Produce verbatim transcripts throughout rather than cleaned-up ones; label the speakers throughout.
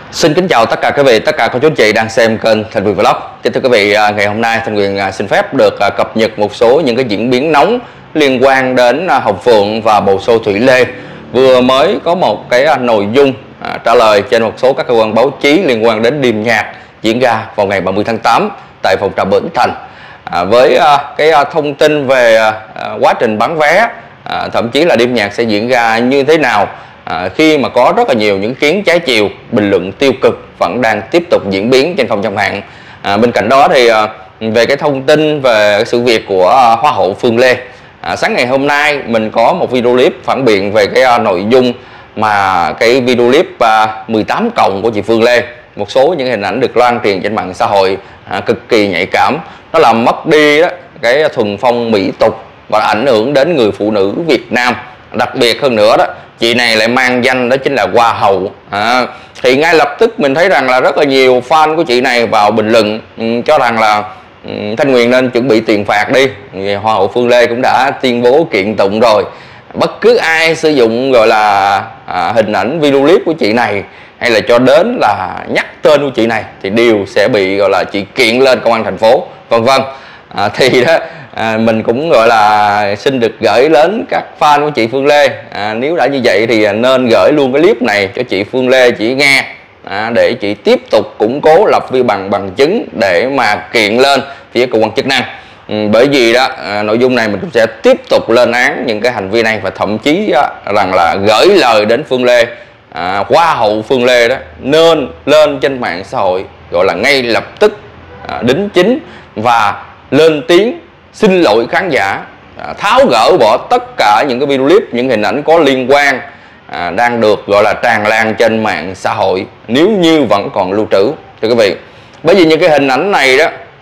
Speaker 1: Xin kính chào tất cả quý vị, tất cả cô chú anh chị đang xem kênh Thành Quyền Vlog. Kính thưa quý vị, ngày hôm nay Thành Quyền xin phép được cập nhật một số những cái diễn biến nóng liên quan đến Hồng Phượng và bầu sô Thủy Lê. Vừa mới có một cái nội dung à, trả lời trên một số các cơ quan báo chí liên quan đến đêm nhạc diễn ra vào ngày ba mươi tháng tám tại phòng trà Bến Thành. À, với à, cái à, thông tin về à, quá trình bán vé, à, thậm chí là đêm nhạc sẽ diễn ra như thế nào. À, khi mà có rất là nhiều những kiến trái chiều, bình luận tiêu cực vẫn đang tiếp tục diễn biến trên không gian mạng. À, bên cạnh đó thì à, về cái thông tin về sự việc của à, Hoa hậu Phương Lê, à, sáng ngày hôm nay mình có một video clip phản biện về cái à, nội dung mà cái video clip à, mười tám cộng của chị Phương Lê. Một số những hình ảnh được loan truyền trên mạng xã hội à, cực kỳ nhạy cảm, nó làm mất đi đó cái thuần phong mỹ tục và ảnh hưởng đến người phụ nữ Việt Nam. Đặc biệt hơn nữa đó, chị này lại mang danh đó chính là Hoa hậu. À, thì ngay lập tức mình thấy rằng là rất là nhiều fan của chị này vào bình luận um, cho rằng là um, Thanh Nguyên nên chuẩn bị tiền phạt đi. Vì Hoa hậu Phương Lê cũng đã tuyên bố kiện tụng rồi. Bất cứ ai sử dụng gọi là à, hình ảnh video clip của chị này hay là cho đến là nhắc tên của chị này thì đều sẽ bị gọi là chị kiện lên công an thành phố, vân vân. À, thì đó à, mình cũng gọi là xin được gửi đến các fan của chị Phương Lê, à, nếu đã như vậy thì nên gửi luôn cái clip này cho chị Phương Lê chị nghe, à, để chị tiếp tục củng cố lập vi bằng bằng chứng để mà kiện lên phía cơ quan chức năng. Ừ, bởi vì đó à, nội dung này mình cũng sẽ tiếp tục lên án những cái hành vi này và thậm chí á, rằng là gửi lời đến Phương Lê, à, Hoa hậu Phương Lê đó nên lên trên mạng xã hội gọi là ngay lập tức à, đính chính và lên tiếng xin lỗi khán giả, à, tháo gỡ bỏ tất cả những cái video clip, những hình ảnh có liên quan à, đang được gọi là tràn lan trên mạng xã hội nếu như vẫn còn lưu trữ thưa quý vị. Bởi vì những cái hình ảnh này đó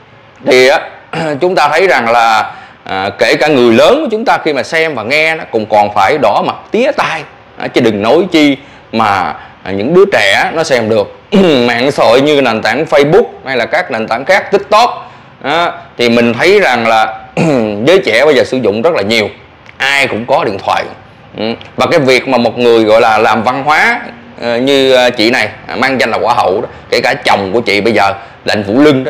Speaker 1: thì á, chúng ta thấy rằng là à, kể cả người lớn của chúng ta khi mà xem và nghe nó cũng còn phải đỏ mặt tía tai, à, chứ đừng nói chi mà à, những đứa trẻ nó xem được. Mạng xã hội như nền tảng Facebook hay là các nền tảng khác, TikTok, à, thì mình thấy rằng là giới trẻ bây giờ sử dụng rất là nhiều, ai cũng có điện thoại. Ừ. Và cái việc mà một người gọi là làm văn hóa uh, như chị này uh, mang danh là Hoa hậu đó, kể cả chồng của chị bây giờ là anh Vũ Lưng đó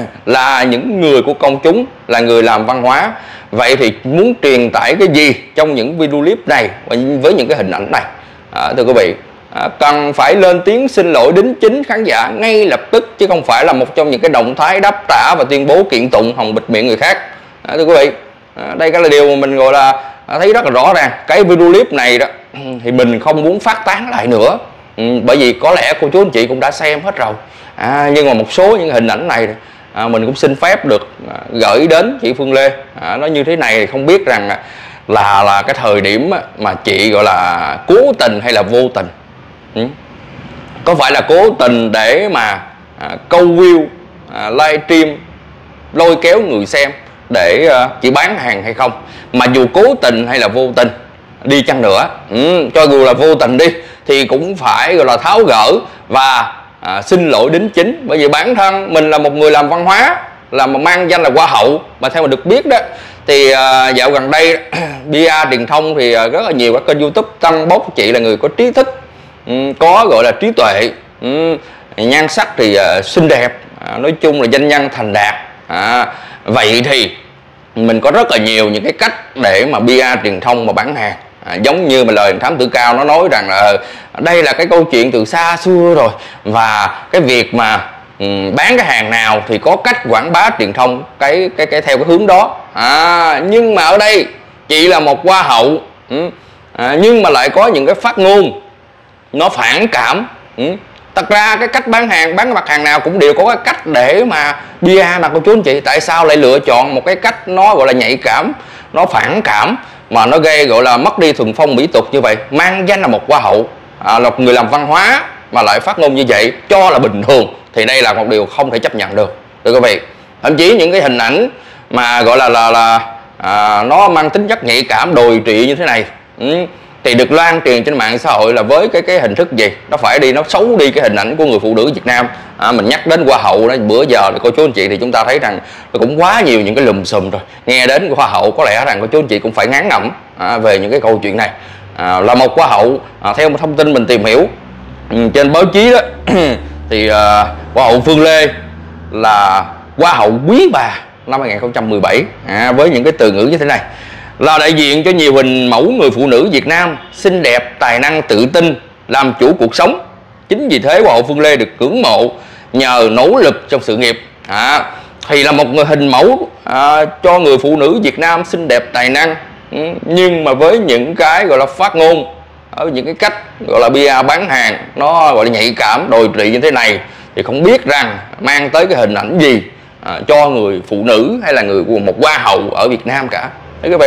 Speaker 1: là những người của công chúng, là người làm văn hóa. Vậy thì muốn truyền tải cái gì trong những video clip này với những cái hình ảnh này, à, thưa quý vị, à, cần phải lên tiếng xin lỗi đính chính khán giả ngay lập tức, chứ không phải là một trong những cái động thái đáp trả và tuyên bố kiện tụng hòng bịt miệng người khác. À, thưa quý vị, à, đây cái là điều mà mình gọi là à, thấy rất là rõ ràng. Cái video clip này đó thì mình không muốn phát tán lại nữa, ừ, bởi vì có lẽ cô chú anh chị cũng đã xem hết rồi. À, nhưng mà một số những hình ảnh này à, mình cũng xin phép được à, gửi đến chị Phương Lê. À, nó như thế này thì không biết rằng là là cái thời điểm mà chị gọi là cố tình hay là vô tình. Ừ. Có phải là cố tình để mà à, câu view, à, live stream lôi kéo người xem để uh, chỉ bán hàng hay không? Mà dù cố tình hay là vô tình đi chăng nữa, ừ, cho dù là vô tình đi thì cũng phải gọi là tháo gỡ và à, xin lỗi đính chính. Bởi vì bản thân mình là một người làm văn hóa, là mà mang danh là Hoa hậu, mà theo mình được biết đó thì à, dạo gần đây pê e truyền thông thì à, rất là nhiều các kênh YouTube tăng bốc chị là người có trí thức, ừ, có gọi là trí tuệ, ừ, nhan sắc thì à, xinh đẹp, à, nói chung là danh nhân thành đạt. À, vậy thì mình có rất là nhiều những cái cách để mà pê e truyền thông mà bán hàng, à, giống như mà lời thám tử Cao nó nói rằng là đây là cái câu chuyện từ xa xưa rồi, và cái việc mà um, bán cái hàng nào thì có cách quảng bá truyền thông cái cái cái theo cái hướng đó. À, nhưng mà ở đây chị là một Hoa hậu, um, à, nhưng mà lại có những cái phát ngôn nó phản cảm. um, Thật ra cái cách bán hàng, bán cái mặt hàng nào cũng đều có cái cách để mà pê e mà cô chú anh chị. Tại sao lại lựa chọn một cái cách nó gọi là nhạy cảm, nó phản cảm, mà nó gây gọi là mất đi thuần phong mỹ tục như vậy? Mang danh là một Hoa hậu, à, là một người làm văn hóa mà lại phát ngôn như vậy cho là bình thường, thì đây là một điều không thể chấp nhận được, thưa quý vị. Thậm chí những cái hình ảnh mà gọi là là, là à, nó mang tính chất nhạy cảm, đồi trụy như thế này, ừ, thì được loan truyền trên mạng xã hội là với cái cái hình thức gì? Nó phải đi, nó xấu đi cái hình ảnh của người phụ nữ Việt Nam. À, mình nhắc đến Hoa hậu đó, bữa giờ thì cô chú anh chị thì chúng ta thấy rằng cũng quá nhiều những cái lùm xùm rồi. Nghe đến Hoa hậu có lẽ rằng cô chú anh chị cũng phải ngán ngẩm à, về những cái câu chuyện này. À, là một Hoa hậu, à, theo một thông tin mình tìm hiểu, trên báo chí đó thì uh, Hoa hậu Phương Lê là Hoa hậu quý bà năm hai nghìn không trăm mười bảy, à, với những cái từ ngữ như thế này: là đại diện cho nhiều hình mẫu người phụ nữ Việt Nam xinh đẹp, tài năng, tự tin, làm chủ cuộc sống. Chính vì thế Hoa hậu Phương Lê được ngưỡng mộ nhờ nỗ lực trong sự nghiệp. À, thì là một người hình mẫu à, cho người phụ nữ Việt Nam xinh đẹp, tài năng, ừ, nhưng mà với những cái gọi là phát ngôn, ở những cái cách gọi là bia bán hàng, nó gọi là nhạy cảm, đồi trụy như thế này, thì không biết rằng mang tới cái hình ảnh gì à, cho người phụ nữ hay là người của một hoa hậu ở Việt Nam cả. Thấy quý vị,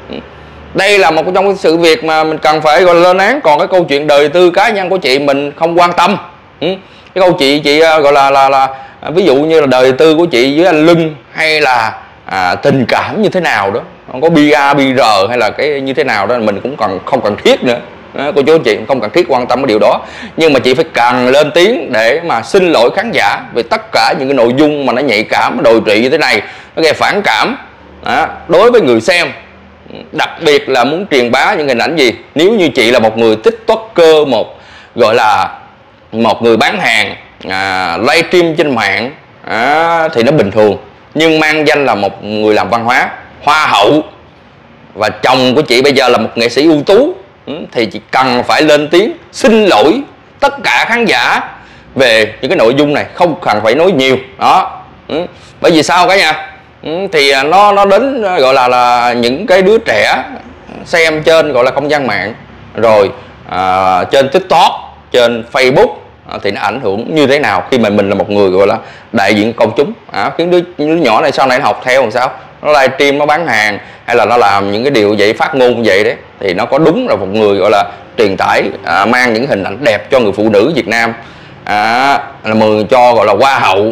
Speaker 1: đây là một trong cái sự việc mà mình cần phải gọi là lên án. Còn cái câu chuyện đời tư cá nhân của chị mình không quan tâm. ừ. Cái câu chị chị gọi là là là ví dụ như là đời tư của chị với anh Lưng, hay là à, tình cảm như thế nào đó, không có bê rờ bê rờ hay là cái như thế nào đó, mình cũng còn không cần thiết nữa. À, cô chú anh chị không cần thiết quan tâm cái điều đó, nhưng mà chị phải cần lên tiếng để mà xin lỗi khán giả về tất cả những cái nội dung mà nó nhạy cảm, nó đồi trụy như thế này, nó gây phản cảm à, đối với người xem, đặc biệt là muốn truyền bá những hình ảnh gì. Nếu như chị là một người tiktoker, một gọi là một người bán hàng à, livestream trên mạng à, thì nó bình thường, nhưng mang danh là một người làm văn hóa, hoa hậu, và chồng của chị bây giờ là một nghệ sĩ ưu tú, thì chị cần phải lên tiếng xin lỗi tất cả khán giả về những cái nội dung này, không cần phải nói nhiều đó. ừ. Bởi vì sao cả nhà, ừ, thì nó nó đến gọi là là những cái đứa trẻ xem trên gọi là không gian mạng, rồi à, trên TikTok, trên Facebook, à, thì nó ảnh hưởng như thế nào khi mà mình là một người gọi là đại diện công chúng, à, khiến đứa, đứa nhỏ này sau này nó học theo làm sao, nó livestream, nó bán hàng, hay là nó làm những cái điều vậy, phát ngôn như vậy đấy, thì nó có đúng là một người gọi là truyền tải à, mang những hình ảnh đẹp cho người phụ nữ Việt Nam, à, là mừng cho gọi là hoa hậu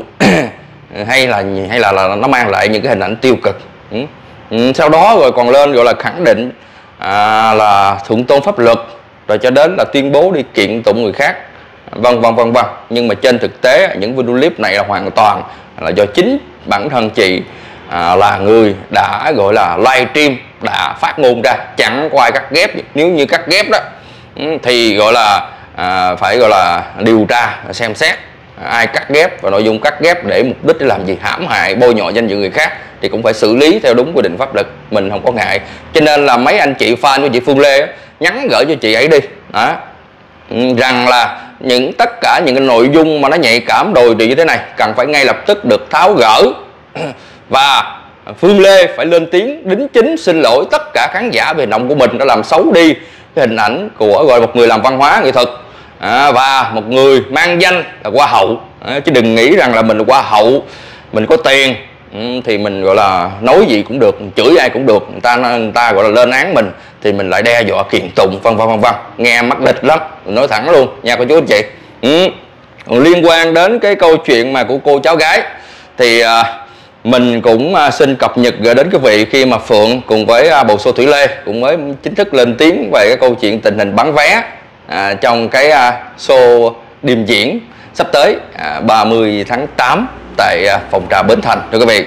Speaker 1: hay là hay là, là nó mang lại những cái hình ảnh tiêu cực. ừ. Ừ, sau đó rồi còn lên gọi là khẳng định à, là thượng tôn pháp luật, rồi cho đến là tuyên bố đi kiện tụng người khác, vân vân vân vân. Nhưng mà trên thực tế những video clip này là hoàn toàn là do chính bản thân chị à, là người đã gọi là livestream, đã phát ngôn ra, chẳng có ai cắt ghép. Nếu như cắt ghép đó thì gọi là à, phải gọi là điều tra xem xét ai cắt ghép và nội dung cắt ghép để mục đích để làm gì, hãm hại, bôi nhọ danh dự người khác, thì cũng phải xử lý theo đúng quy định pháp luật, mình không có ngại. Cho nên là mấy anh chị fan của chị Phương Lê á, nhắn gửi cho chị ấy đi đó, rằng là những tất cả những cái nội dung mà nó nhạy cảm, đồi trụy như thế này cần phải ngay lập tức được tháo gỡ và Phương Lê phải lên tiếng đính chính xin lỗi tất cả khán giả về hành động của mình đã làm xấu đi cái hình ảnh của gọi một người làm văn hóa nghệ thuật à, và một người mang danh là hoa hậu, à, chứ đừng nghĩ rằng là mình là hoa hậu, mình có tiền ừ, thì mình gọi là nói gì cũng được, chửi ai cũng được, người ta người ta gọi là lên án mình thì mình lại đe dọa kiện tụng vân vân vân vân, nghe mắc địch lắm, mình nói thẳng luôn nha cô chú anh chị. ừ. Còn liên quan đến cái câu chuyện mà của cô cháu gái thì à, mình cũng à, xin cập nhật gửi đến quý vị khi mà Phượng cùng với à, bầu Sô Thủy Lê cũng mới chính thức lên tiếng về cái câu chuyện tình hình bán vé à, trong cái à, show đêm diễn sắp tới à, ba mươi tháng tám tại à, phòng trà Bến Thành thưa quý vị.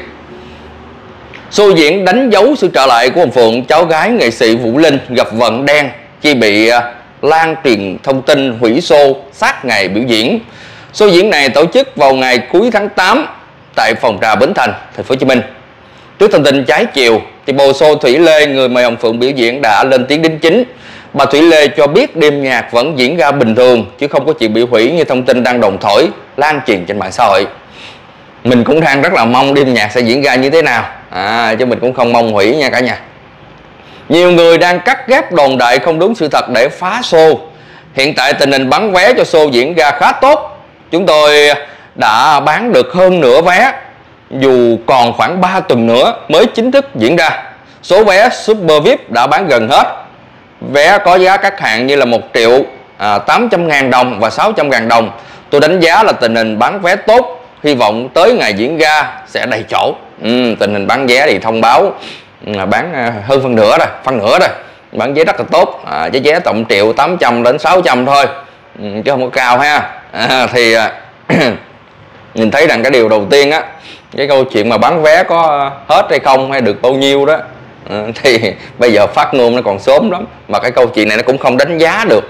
Speaker 1: Show diễn đánh dấu sự trở lại của ông Phượng, cháu gái nghệ sĩ Vũ Linh gặp vận đen khi bị à, lan truyền thông tin hủy show sát ngày biểu diễn. Show diễn này tổ chức vào ngày cuối tháng tám tại phòng trà Bến Thành, thành phố Hồ Chí Minh. Trước thông tin trái chiều thì bầu Sô Thủy Lê, người mời ông Phượng biểu diễn, đã lên tiếng đính chính. Bà Thủy Lê cho biết đêm nhạc vẫn diễn ra bình thường chứ không có chuyện bị hủy như thông tin đang đồn thổi lan truyền trên mạng xã hội. Mình cũng đang rất là mong đêm nhạc sẽ diễn ra như thế nào, à, chứ mình cũng không mong hủy nha cả nhà. Nhiều người đang cắt ghép đồn đại không đúng sự thật để phá show. Hiện tại tình hình bán vé cho show diễn ra khá tốt. Chúng tôi đã bán được hơn nửa vé, dù còn khoảng ba tuần nữa mới chính thức diễn ra. Số vé Super vi ai pi đã bán gần hết. Vé có giá các hạng như là một triệu tám trăm ngàn đồng và sáu trăm ngàn đồng. Tôi đánh giá là tình hình bán vé tốt, hy vọng tới ngày diễn ra sẽ đầy chỗ. ừ, Tình hình bán vé thì thông báo là bán hơn phân nửa rồi, phân nửa rồi, bán vé rất là tốt, à, với vé tổng triệu tám trăm đến sáu trăm thôi, ừ, chứ không có cao ha. à, Thì nhìn thấy rằng cái điều đầu tiên á, cái câu chuyện mà bán vé có hết hay không hay được bao nhiêu đó, ừ, thì bây giờ phát ngôn nó còn sớm lắm, mà cái câu chuyện này nó cũng không đánh giá được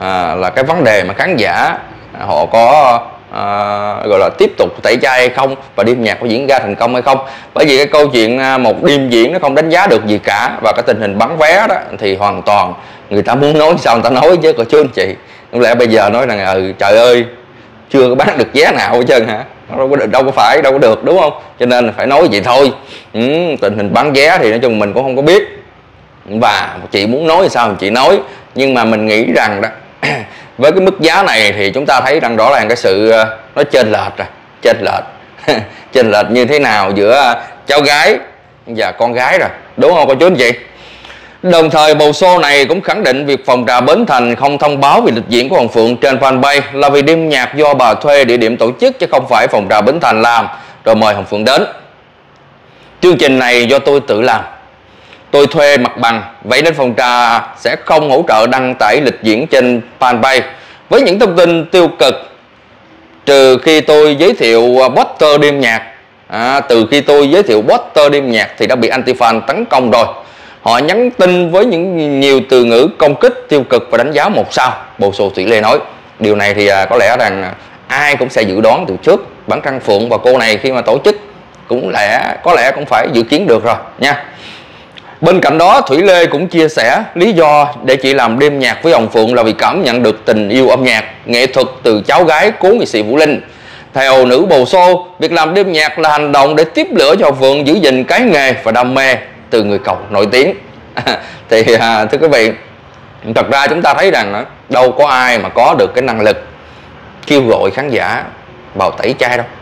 Speaker 1: à, là cái vấn đề mà khán giả họ có à, gọi là tiếp tục tẩy chay hay không, và đêm nhạc có diễn ra thành công hay không. Bởi vì cái câu chuyện một đêm diễn nó không đánh giá được gì cả, và cái tình hình bán vé đó thì hoàn toàn người ta muốn nói sao người ta nói chứ, cô chú anh chị. Không lẽ bây giờ nói rằng ừ, trời ơi chưa có bán được vé nào hết trơn hả? Đâu có, đâu có phải, đâu có được, đúng không? Cho nên là phải nói vậy thôi. Ừ, tình hình bán vé thì nói chung mình cũng không có biết, và chị muốn nói sao thì chị nói, nhưng mà mình nghĩ rằng đó với cái mức giá này thì chúng ta thấy rằng rõ ràng cái sự nó chênh lệch rồi, chênh lệch chênh lệch như thế nào giữa cháu gái và con gái rồi, đúng không cô chú anh chị? Đồng thời bầu show này cũng khẳng định việc phòng trà Bến Thành không thông báo về lịch diễn của Hồng Phượng trên fanpage là vì đêm nhạc do bà thuê địa điểm tổ chức, chứ không phải phòng trà Bến Thành làm rồi mời Hồng Phượng đến. Chương trình này do tôi tự làm, tôi thuê mặt bằng, vậy nên phòng trà sẽ không hỗ trợ đăng tải lịch diễn trên fanpage với những thông tin tiêu cực, trừ khi tôi giới thiệu poster đêm nhạc. À, từ khi tôi giới thiệu poster đêm nhạc thì đã bị anti-fan tấn công rồi. Họ nhắn tin với những nhiều từ ngữ công kích, tiêu cực và đánh giá một sao, bầu show Thủy Lê nói. Điều này thì có lẽ rằng ai cũng sẽ dự đoán từ trước. Bản thân Phượng và cô này khi mà tổ chức cũng lẽ có lẽ cũng phải dự kiến được rồi nha. Bên cạnh đó, Thủy Lê cũng chia sẻ lý do để chị làm đêm nhạc với Hồng Phượng là vì cảm nhận được tình yêu âm nhạc, nghệ thuật từ cháu gái cố nghệ sĩ Vũ Linh. Theo nữ bầu show, việc làm đêm nhạc là hành động để tiếp lửa cho Hồng Phượng giữ gìn cái nghề và đam mê từ người cậu nổi tiếng. Thì à, thưa quý vị, thật ra chúng ta thấy rằng đâu có ai mà có được cái năng lực kêu gọi khán giả vào tẩy chay đâu.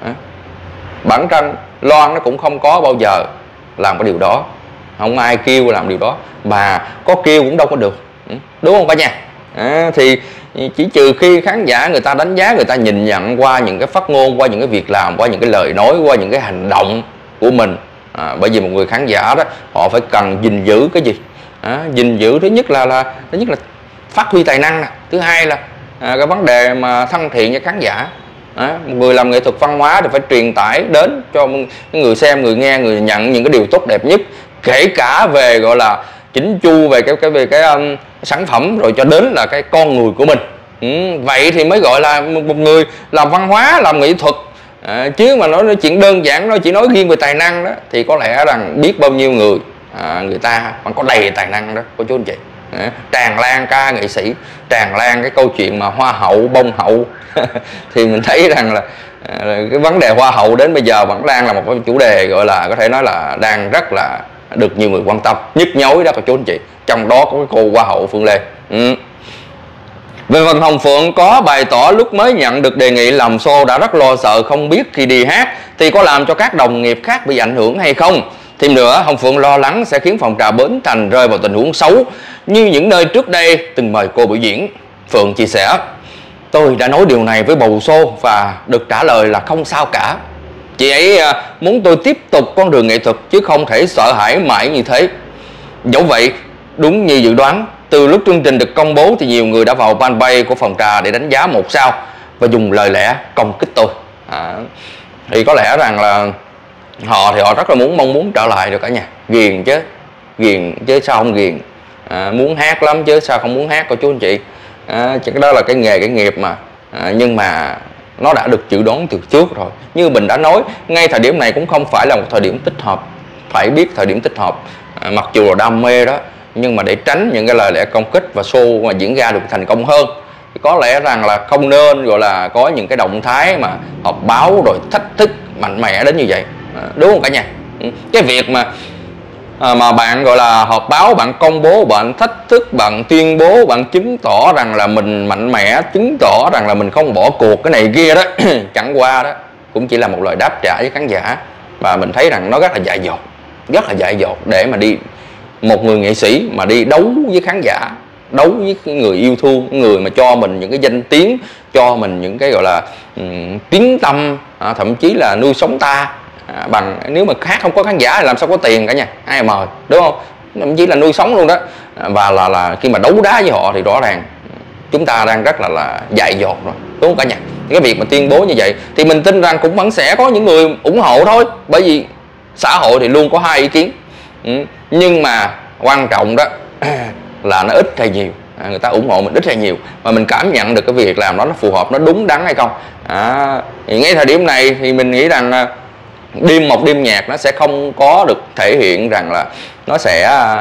Speaker 1: Bản thân Loan nó cũng không có bao giờ làm cái điều đó, không ai kêu làm điều đó, mà có kêu cũng đâu có được, đúng không cả nhà? À, thì chỉ trừ khi khán giả người ta đánh giá, người ta nhìn nhận qua những cái phát ngôn, qua những cái việc làm, qua những cái lời nói, qua những cái hành động của mình. À, bởi vì một người khán giả đó họ phải cần gìn giữ cái gì? À, gìn giữ thứ nhất là là thứ nhất là phát huy tài năng nè, thứ hai là à, cái vấn đề mà thân thiện với khán giả. À, một người làm nghệ thuật văn hóa thì phải truyền tải đến cho người xem, người nghe, người nhận những cái điều tốt đẹp nhất, kể cả về gọi là chỉnh chu về cái cái về cái um, sản phẩm, rồi cho đến là cái con người của mình. Ừ, vậy thì mới gọi là một người làm văn hóa, làm nghệ thuật. À, chứ mà nói, nói chuyện đơn giản, nó chỉ nói riêng về tài năng đó thì có lẽ rằng biết bao nhiêu người à, người ta còn có đầy tài năng đó cô chú anh chị. À, tràn lan ca nghệ sĩ, tràn lan cái câu chuyện mà hoa hậu, bông hậu thì mình thấy rằng là à, cái vấn đề hoa hậu đến bây giờ vẫn đang là một cái chủ đề gọi là có thể nói là đang rất là được nhiều người quan tâm, nhức nhối đó cô chú anh chị. Trong đó có cái cô hoa hậu Phương Lê. Ừ. Về phần Hồng Phượng có bày tỏ lúc mới nhận được đề nghị làm show đã rất lo sợ, không biết khi đi hát thì có làm cho các đồng nghiệp khác bị ảnh hưởng hay không. Thêm nữa, Hồng Phượng lo lắng sẽ khiến phòng trà Bến Thành rơi vào tình huống xấu như những nơi trước đây từng mời cô biểu diễn. Phượng chia sẻ: tôi đã nói điều này với bầu show và được trả lời là không sao cả. Chị ấy muốn tôi tiếp tục con đường nghệ thuật chứ không thể sợ hãi mãi như thế. Dẫu vậy, đúng như dự đoán, từ lúc chương trình được công bố thì nhiều người đã vào fanpage của phòng trà để đánh giá một sao và dùng lời lẽ công kích tôi. À, thì có lẽ rằng là họ thì họ rất là muốn mong muốn trở lại được cả nhà. Ghiền chứ, ghiền chứ sao không ghiền. À, muốn hát lắm chứ sao không muốn hát cô chú anh chị. À, cái đó là cái nghề, cái nghiệp mà. À, nhưng mà nó đã được dự đoán từ trước rồi. Như mình đã nói, ngay thời điểm này cũng không phải là một thời điểm thích hợp. Phải biết thời điểm thích hợp. À, mặc dù là đam mê đó, nhưng mà để tránh những cái lời lẽ công kích và show mà diễn ra được thành công hơn thì có lẽ rằng là không nên gọi là có những cái động thái mà họp báo rồi thách thức mạnh mẽ đến như vậy. À, đúng không cả nhà? Cái việc mà à, mà bạn gọi là họp báo, bạn công bố, bạn thách thức, bạn tuyên bố, bạn chứng tỏ rằng là mình mạnh mẽ, chứng tỏ rằng là mình không bỏ cuộc cái này kia đó chẳng qua đó cũng chỉ là một lời đáp trả với khán giả, và mình thấy rằng nó rất là dại dột, rất là dại dột để mà đi một người nghệ sĩ mà đi đấu với khán giả, đấu với người yêu thương, người mà cho mình những cái danh tiếng, cho mình những cái gọi là um, tiếng tâm, à, thậm chí là nuôi sống ta. À, bằng nếu mà hát không có khán giả thì làm sao có tiền cả nhà, ai mời, đúng không? Thậm chí là nuôi sống luôn đó. À, và là là khi mà đấu đá với họ thì rõ ràng chúng ta đang rất là là dại dột rồi, đúng không cả nhà? Cái việc mà tuyên bố như vậy thì mình tin rằng cũng vẫn sẽ có những người ủng hộ thôi, bởi vì xã hội thì luôn có hai ý kiến. Ừ. Nhưng mà quan trọng đó là nó ít hay nhiều. à, người ta ủng hộ mình ít hay nhiều, mà mình cảm nhận được cái việc làm đó nó phù hợp, nó đúng đắn hay không. À, thì ngay thời điểm này thì mình nghĩ rằng đêm một đêm nhạc nó sẽ không có được thể hiện rằng là nó sẽ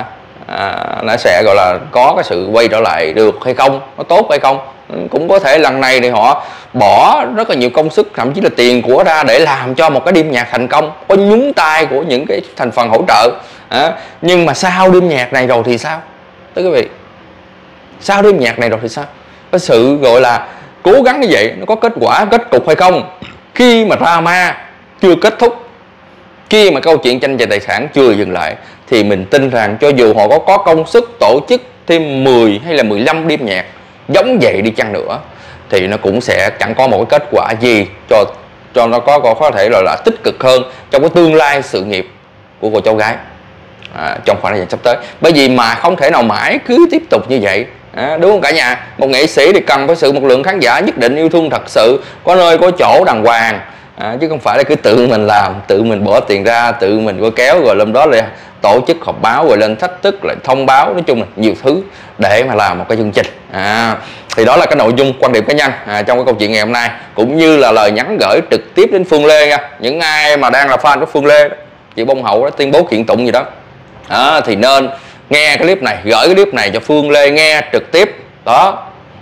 Speaker 1: à, nó sẽ gọi là có cái sự quay trở lại được hay không, nó tốt hay không. Cũng có thể lần này thì họ bỏ rất là nhiều công sức, thậm chí là tiền của ra để làm cho một cái đêm nhạc thành công, có nhúng tay của những cái thành phần hỗ trợ. À, nhưng mà sau đêm nhạc này rồi thì sao, thưa quý vị? Sau đêm nhạc này rồi thì sao? Cái sự gọi là cố gắng như vậy nó có kết quả, kết cục hay không? Khi mà drama chưa kết thúc, khi mà câu chuyện tranh giành tài sản chưa dừng lại, thì mình tin rằng cho dù họ có có công sức tổ chức thêm mười hay là mười lăm đêm nhạc giống vậy đi chăng nữa, thì nó cũng sẽ chẳng có một cái kết quả gì cho cho nó có có, có thể là, là tích cực hơn trong cái tương lai sự nghiệp của cô cháu gái à, trong khoảng thời gian sắp tới. Bởi vì mà không thể nào mãi cứ tiếp tục như vậy, à, đúng không cả nhà? Một nghệ sĩ thì cần phải sự một lượng khán giả nhất định yêu thương thật sự, có nơi có chỗ đàng hoàng, à, chứ không phải là cứ tự mình làm, tự mình bỏ tiền ra, tự mình coi kéo, rồi lần đó lại tổ chức họp báo, rồi lên thách thức, lại thông báo, nói chung là nhiều thứ để mà làm một cái chương trình. À, thì đó là cái nội dung quan điểm cá nhân à, trong cái câu chuyện ngày hôm nay, cũng như là lời nhắn gửi trực tiếp đến Phương Lê nha. Những ai mà đang là fan của Phương Lê đó, chị Bông Hậu đã tuyên bố kiện tụng gì đó, à, thì nên nghe cái clip này, gửi cái clip này cho Phương Lê nghe trực tiếp đó,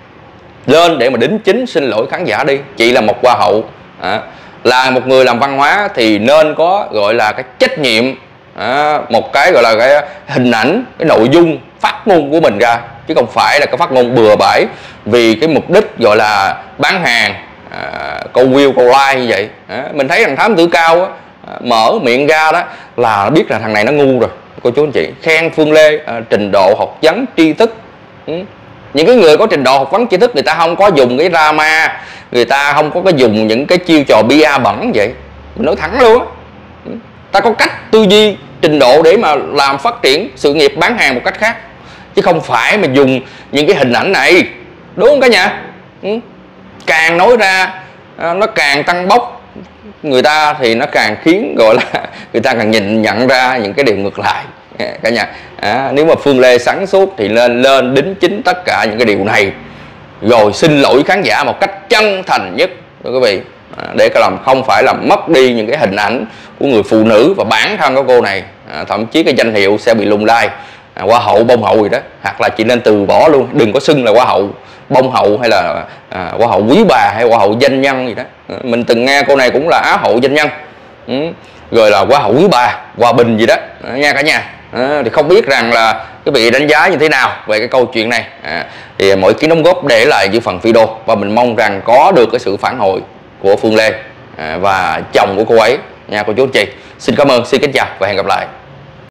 Speaker 1: lên để mà đính chính xin lỗi khán giả đi. Chị là một hoa hậu, à, là một người làm văn hóa thì nên có gọi là cái trách nhiệm, à, một cái gọi là cái hình ảnh, cái nội dung phát ngôn của mình ra, chứ không phải là cái phát ngôn bừa bãi vì cái mục đích gọi là bán hàng, à, câu view câu like như vậy. À, mình thấy thằng Thám Tử Cao á, à, mở miệng ra đó là biết là thằng này nó ngu rồi. Cô chú anh chị khen Phương Lê à, trình độ học vấn tri thức. Ừ. Những cái người có trình độ học vấn tri thức, người ta không có dùng cái drama, người ta không có cái dùng những cái chiêu trò bia bẩn vậy. Mình nói thẳng luôn á, ta có cách tư duy, trình độ để mà làm phát triển sự nghiệp bán hàng một cách khác, chứ không phải mà dùng những cái hình ảnh này, đúng không cả nhà? Ừ. Càng nói ra nó càng tăng bốc người ta, thì nó càng khiến gọi là người ta càng nhìn nhận ra những cái điều ngược lại cả nhà. À, nếu mà Phương Lê sáng suốt thì lên lên đính chính tất cả những cái điều này, rồi xin lỗi khán giả một cách chân thành nhất, quý vị, à, để cái làm không phải làm mất đi những cái hình ảnh của người phụ nữ và bản thân của cô này, à, thậm chí cái danh hiệu sẽ bị lung lay, à, hoa hậu bông hậu gì đó, hoặc là chị nên từ bỏ luôn, đừng có xưng là hoa hậu bông hậu hay là à, hoa hậu quý bà hay hoa hậu danh nhân gì đó. À, mình từng nghe cô này cũng là á hậu danh nhân, ừ, rồi là hoa hậu quý bà, hòa bình gì đó, à, nha cả nhà. À, thì không biết rằng là quý vị đánh giá như thế nào về cái câu chuyện này, à, thì mọi ý đóng góp để lại dưới phần video, và mình mong rằng có được cái sự phản hồi của Phương Lê à, và chồng của cô ấy nha cô chú anh chị. Xin cảm ơn, xin kính chào và hẹn gặp lại.